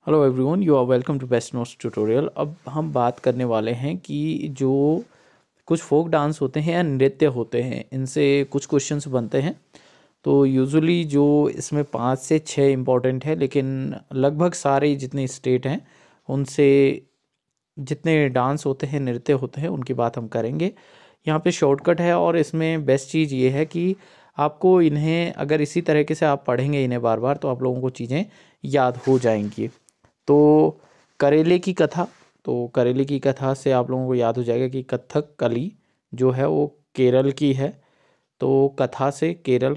Hello everyone, you are welcome to best notes tutorial. अब हम बात करने वाले हैं कि जो कुछ फोक डांस होते हैं या नृत्य होते हैं, इनसे कुछ क्वेश्चंस बनते हैं। तो यूजुअली जो इसमें 5 से 6 इम्पॉर्टेंट है, लेकिन लगभग सारे जितने स्टेट हैं उनसे जितने डांस होते हैं, नृत्य होते हैं, उनकी बात हम करेंगे। यहाँ पे शॉर्टकट है और इसमें बेस्ट चीज़ ये है कि आपको इन्हें अगर इसी तरीके से आप पढ़ेंगे इन्हें बार बार, तो आप लोगों को चीज़ें याद हो जाएंगी। तो करेले की कथा, तो करेले की कथा से आप लोगों को याद हो जाएगा कि कथकली जो है वो केरल की है। तो कथा से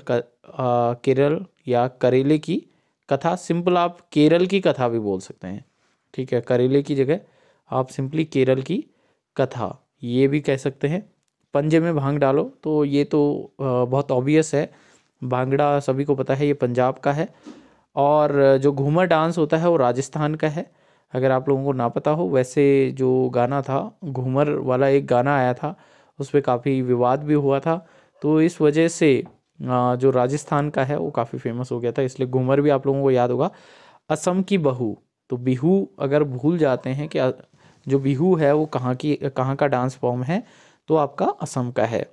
केरल या करेले की कथा, सिंपल आप केरल की कथा भी बोल सकते हैं। ठीक है, करेले की जगह आप सिंपली केरल की कथा ये भी कह सकते हैं। पंजे में भांग डालो, तो ये तो बहुत ऑब्वियस है, भांगड़ा सभी को पता है, ये पंजाब का है। और जो घूमर डांस होता है वो राजस्थान का है। अगर आप लोगों को ना पता हो, वैसे जो गाना था घूमर वाला, एक गाना आया था, उस पर काफ़ी विवाद भी हुआ था। तो इस वजह से जो राजस्थान का है वो काफ़ी फेमस हो गया था, इसलिए घूमर भी आप लोगों को याद होगा। असम की बहू, तो बिहू अगर भूल जाते हैं कि जो बिहू है वो कहाँ का डांस फॉर्म है, तो आपका असम का है।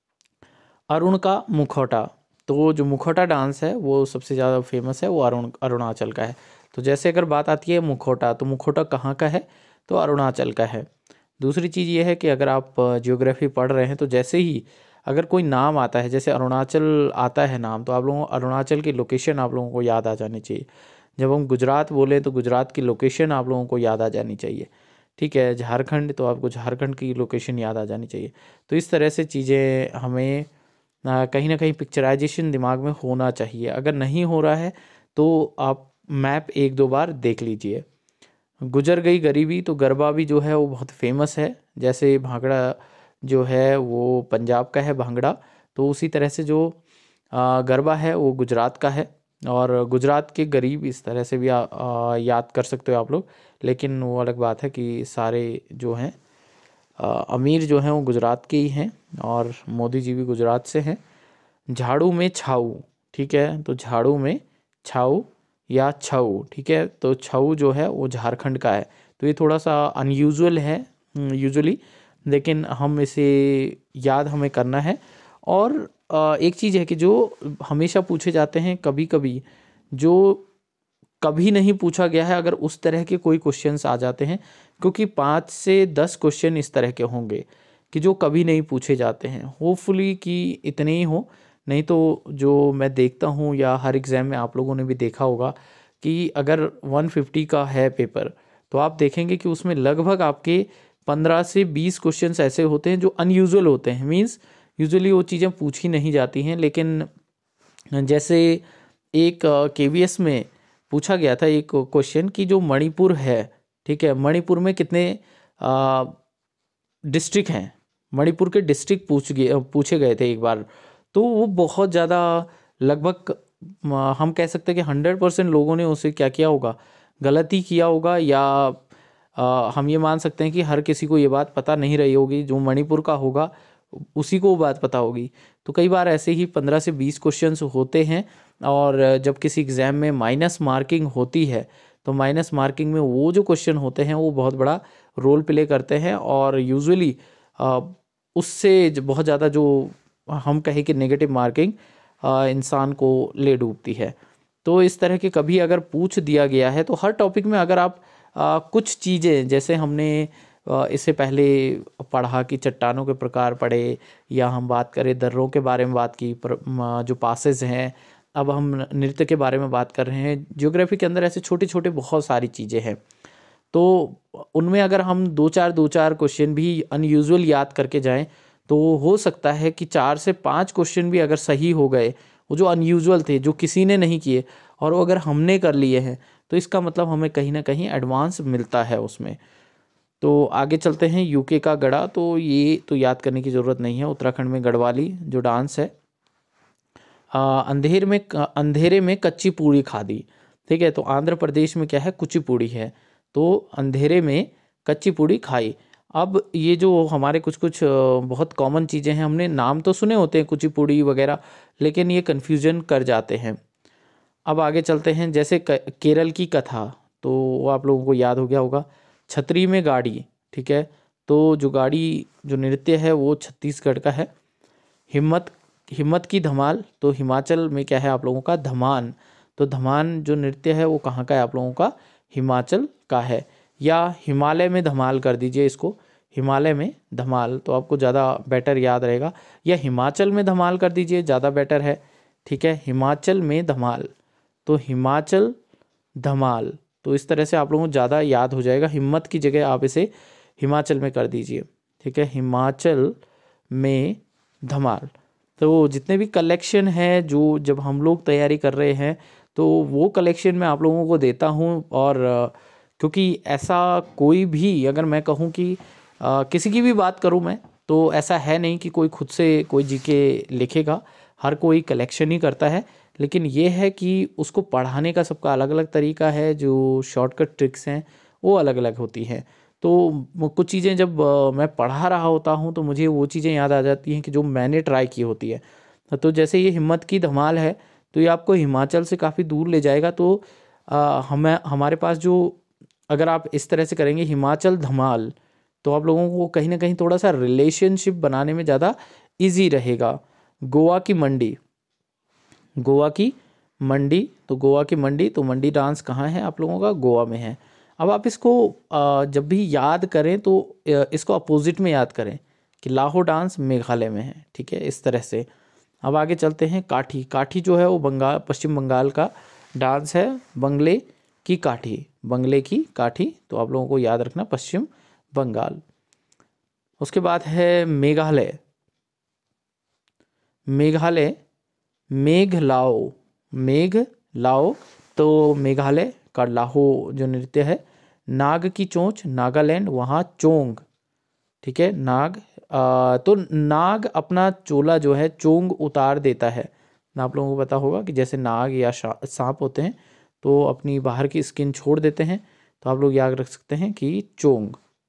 अरुण का मुखौटा, तो जो मुखौटा डांस है वो सबसे ज़्यादा फेमस है, वो अरुणाचल का है। तो जैसे अगर बात आती है मुखौटा, तो मुखौटा कहाँ का है, तो अरुणाचल का है। दूसरी चीज़ ये है कि अगर आप जियोग्राफी पढ़ रहे हैं, तो जैसे ही अगर कोई नाम आता है, जैसे अरुणाचल आता है नाम, तो आप लोगों को अरुणाचल की लोकेशन आप लोगों को याद आ जानी चाहिए। जब हम गुजरात बोलें तो गुजरात की लोकेशन आप लोगों को याद आ जानी चाहिए। ठीक है, झारखंड, तो आपको झारखंड की लोकेशन याद आ जानी चाहिए। तो इस तरह से चीज़ें हमें कहीं ना कहीं पिक्चराइजेशन दिमाग में होना चाहिए। अगर नहीं हो रहा है तो आप मैप एक दो बार देख लीजिए। गुजर गई गरीबी, तो गरबा भी जो है वो बहुत फेमस है। जैसे भांगड़ा जो है वो पंजाब का है भांगड़ा, तो उसी तरह से जो गरबा है वो गुजरात का है। और गुजरात के गरीब इस तरह से भी याद कर सकते हो आप लोग, लेकिन वो अलग बात है कि सारे जो हैं अमीर जो हैं वो गुजरात के ही हैं, और मोदी जी भी गुजरात से हैं। झाड़ू में छाऊ, ठीक है, तो झाड़ू में छाऊ या छऊ, ठीक है, तो छऊ जो है वो झारखंड का है। तो ये थोड़ा सा अनयूजुअल है यूजुअली, लेकिन हम इसे याद हमें करना है। और एक चीज़ है कि जो हमेशा पूछे जाते हैं, कभी कभी जो कभी नहीं पूछा गया है, अगर उस तरह के कोई क्वेश्चंस आ जाते हैं, क्योंकि 5 से 10 क्वेश्चन इस तरह के होंगे कि जो कभी नहीं पूछे जाते हैं। होपफुली कि इतने ही हो, नहीं तो जो मैं देखता हूँ या हर एग्ज़ाम में आप लोगों ने भी देखा होगा कि अगर 150 का है पेपर, तो आप देखेंगे कि उसमें लगभग आपके 15 से 20 क्वेश्चंस ऐसे होते हैं जो अनयूजुअल होते हैं। मीन्स यूजुअली वो चीज़ें पूछी नहीं जाती हैं, लेकिन जैसे एक केवीएस में पूछा गया था एक क्वेश्चन कि जो मणिपुर है, ठीक है, मणिपुर में कितने डिस्ट्रिक्ट हैं, मणिपुर के डिस्ट्रिक्ट पूछे गए थे एक बार। तो वो बहुत ज़्यादा, लगभग हम कह सकते हैं कि 100% लोगों ने उसे क्या किया होगा, गलती किया होगा, या हम ये मान सकते हैं कि हर किसी को ये बात पता नहीं रही होगी। जो मणिपुर का होगा उसी को वो बात पता होगी। तो कई बार ऐसे ही 15 से 20 क्वेश्चंस होते हैं, और जब किसी एग्ज़ाम में माइनस मार्किंग होती है, तो माइनस मार्किंग में वो जो क्वेश्चन होते हैं वो बहुत बड़ा रोल प्ले करते हैं। और यूजुअली उससे बहुत ज़्यादा जो हम कहें कि नेगेटिव मार्किंग इंसान को ले डूबती है। तो इस तरह के कभी अगर पूछ दिया गया है, तो हर टॉपिक में अगर आप कुछ चीज़ें, जैसे हमने इससे पहले पढ़ा कि चट्टानों के प्रकार पढ़े, या हम बात करें दर्रों के बारे में बात की, जो पासेस हैं, अब हम नृत्य के बारे में बात कर रहे हैं। ज्योग्राफी के अंदर ऐसे छोटे छोटे बहुत सारी चीज़ें हैं, तो उनमें अगर हम दो चार क्वेश्चन भी अनयूजुअल याद करके जाएं, तो हो सकता है कि 4 से 5 क्वेश्चन भी अगर सही हो गए, वो जो अनयूजुअल थे, जो किसी ने नहीं किए, और वो अगर हमने कर लिए हैं, तो इसका मतलब हमें कहीं ना कहीं एडवांस मिलता है उसमें। तो आगे चलते हैं। यूके का गड़ा, तो ये तो याद करने की ज़रूरत नहीं है, उत्तराखंड में गढ़वाली जो डांस है। अंधेरे में कच्ची पूड़ी खादी, ठीक है, तो आंध्र प्रदेश में क्या है, कुचिपुड़ी है। तो अंधेरे में कच्ची पूड़ी खाई। अब ये जो हमारे कुछ कुछ बहुत कॉमन चीज़ें हैं, हमने नाम तो सुने होते हैं कुचिपुड़ी वगैरह, लेकिन ये कन्फ्यूजन कर जाते हैं। अब आगे चलते हैं। जैसे केरल की कथा, तो वो आप लोगों को याद हो गया होगा। छतरी में गाड़ी, ठीक है, तो जो गाड़ी जो नृत्य है वो छत्तीसगढ़ का है। हिम्मत, हिम्मत की धमाल, तो हिमाचल में क्या है आप लोगों का, धमान, तो धमान जो नृत्य है वो कहाँ का है आप लोगों का, हिमाचल का है। या हिमालय में धमाल कर दीजिए इसको, हिमालय में धमाल, तो आपको ज़्यादा बेटर याद रहेगा। या हिमाचल में धमाल कर दीजिए, ज़्यादा बेटर है, ठीक है, हिमाचल में धमाल, तो हिमाचल धमाल, तो इस तरह से आप लोगों को ज़्यादा याद हो जाएगा। हिम्मत की जगह आप इसे हिमाचल में कर दीजिए, ठीक है, हिमाचल में धमाल। तो जितने भी कलेक्शन है जो जब हम लोग तैयारी कर रहे हैं तो वो कलेक्शन मैं आप लोगों को देता हूँ। और क्योंकि ऐसा कोई भी, अगर मैं कहूँ कि किसी की भी बात करूँ मैं, तो ऐसा है नहीं कि कोई खुद से कोई जीके लिखेगा, हर कोई कलेक्शन ही करता है। लेकिन ये है कि उसको पढ़ाने का सबका अलग अलग तरीका है, जो शॉर्टकट ट्रिक्स हैं वो अलग अलग होती हैं। तो कुछ चीज़ें जब मैं पढ़ा रहा होता हूँ तो मुझे वो चीज़ें याद आ जाती हैं कि जो मैंने ट्राई की होती है। तो जैसे ये हिम्मत की धमाल है, तो ये आपको हिमाचल से काफ़ी दूर ले जाएगा। तो हमारे पास जो, अगर आप इस तरह से करेंगे हिमाचल धमाल, तो आप लोगों को कहीं ना कहीं थोड़ा सा रिलेशनशिप बनाने में ज़्यादा इजी रहेगा। गोवा की मंडी, गोवा की मंडी, तो गोवा की मंडी, तो मंडी डांस कहाँ है आप लोगों का, गोवा में है। अब आप इसको जब भी याद करें तो इसको अपोजिट में याद करें कि लाहो डांस मेघालय में है, ठीक है, इस तरह से। अब आगे चलते हैं, काठी, काठी जो है वो बंगाल, पश्चिम बंगाल का डांस है, बंगले की काठी, बंगले की काठी, तो आप लोगों को याद रखना पश्चिम बंगाल। उसके बाद है मेघालय, मेघालय मेघलाओ, मेघलाओ, तो मेघालय का लाहो जो नृत्य है। नाग की चोंच, नागालैंड, वहाँ चोंग, ठीक है, नाग, तो नाग अपना चोला जो है चोंग उतार देता है। आप लोगों को पता होगा कि जैसे नाग या सांप होते हैं तो अपनी बाहर की स्किन छोड़ देते हैं, तो आप लोग याद रख सकते हैं कि चोंग।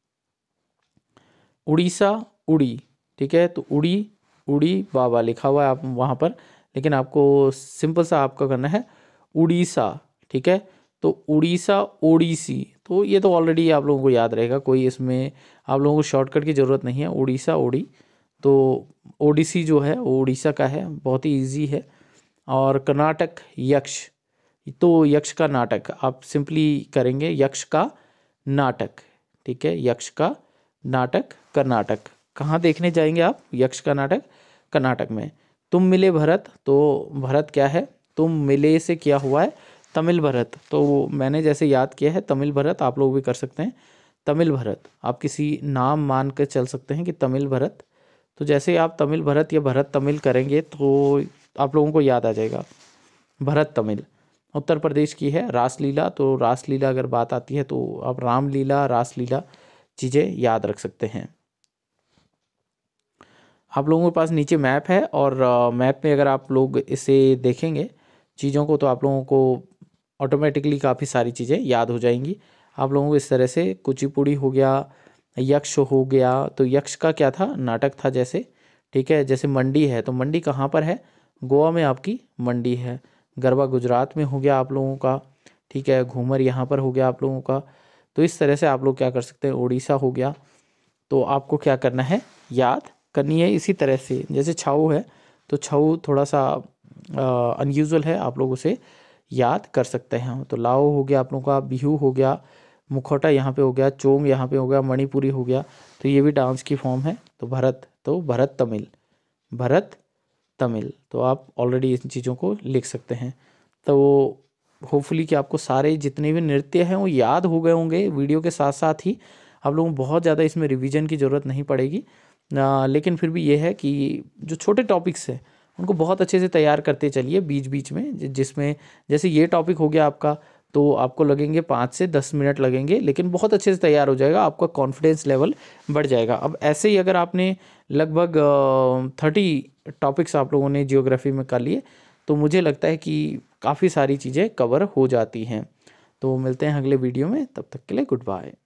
उड़ीसा, उड़ी, ठीक है, तो उड़ी, उड़ी बाबा लिखा हुआ है आप वहाँ पर, लेकिन आपको सिंपल सा आपका करना है उड़ीसा, ठीक है, तो उड़ीसा, ओडिसी, तो ये तो ऑलरेडी आप लोगों को याद रहेगा, कोई इसमें आप लोगों को शॉर्टकट की ज़रूरत नहीं है। उड़ीसा, ओडी, तो ओडिसी जो है वो उड़ीसा का है, बहुत ही ईजी है। और कर्नाटक यक्ष, तो यक्ष का नाटक आप सिंपली करेंगे, यक्ष का नाटक, ठीक है, यक्ष का नाटक, कर्नाटक। कहाँ देखने जाएंगे आप यक्ष का नाटक, कर्नाटक में। तुम मिले भरत, तो भरत क्या है, तुम मिले से किया हुआ है तमिल भरत, तो मैंने जैसे याद किया है तमिल भरत, आप लोग भी कर सकते हैं तमिल भरत, आप किसी नाम मान कर चल सकते हैं कि तमिल भरत। तो जैसे आप तमिल भरत या भरत तमिल करेंगे तो आप लोगों को याद आ जाएगा भरत तमिल। उत्तर प्रदेश की है रासलीला, तो रासलीला अगर बात आती है तो आप रामलीला, रासलीला चीज़ें याद रख सकते हैं। आप लोगों के पास नीचे मैप है, और मैप में अगर आप लोग इसे देखेंगे चीज़ों को, तो आप लोगों को ऑटोमेटिकली काफ़ी सारी चीज़ें याद हो जाएंगी। आप लोगों को इस तरह से कुचिपुड़ी हो गया, यक्ष हो गया, तो यक्ष का क्या था, नाटक था जैसे, ठीक है, जैसे मंडी है, तो मंडी कहाँ पर है, गोवा में आपकी मंडी है। गरबा गुजरात में हो गया आप लोगों का, ठीक है, घूमर यहाँ पर हो गया आप लोगों का। तो इस तरह से आप लोग क्या कर सकते हैं, उड़ीसा हो गया, तो आपको क्या करना है, याद करनी है। इसी तरह से जैसे छऊ है, तो छऊ थोड़ा सा अनयूजुअल है, आप लोग उसे याद कर सकते हैं। तो लाओ हो गया आप लोगों का, बिहू हो गया, मुखौटा यहाँ पे हो गया, चोंग यहाँ पे हो गया, मणिपुरी हो गया, तो ये भी डांस की फॉर्म है। तो भरत, तो भरत तमिल, भरत तमिल, तो आप ऑलरेडी इन चीज़ों को लिख सकते हैं। तो होपफुली कि आपको सारे जितने भी नृत्य हैं वो याद हो गए होंगे। वीडियो के साथ साथ ही आप लोगों को बहुत ज़्यादा इसमें रिवीजन की ज़रूरत नहीं पड़ेगी, लेकिन फिर भी ये है कि जो छोटे टॉपिक्स हैं उनको बहुत अच्छे से तैयार करते चलिए बीच बीच में, जिसमें जैसे ये टॉपिक हो गया आपका, तो आपको लगेंगे 5 से 10 मिनट लगेंगे, लेकिन बहुत अच्छे से तैयार हो जाएगा, आपका कॉन्फिडेंस लेवल बढ़ जाएगा। अब ऐसे ही अगर आपने लगभग 30 टॉपिक्स आप लोगों ने जियोग्राफी में कर लिए, तो मुझे लगता है कि काफ़ी सारी चीज़ें कवर हो जाती हैं। तो मिलते हैं अगले वीडियो में, तब तक के लिए गुड बाय।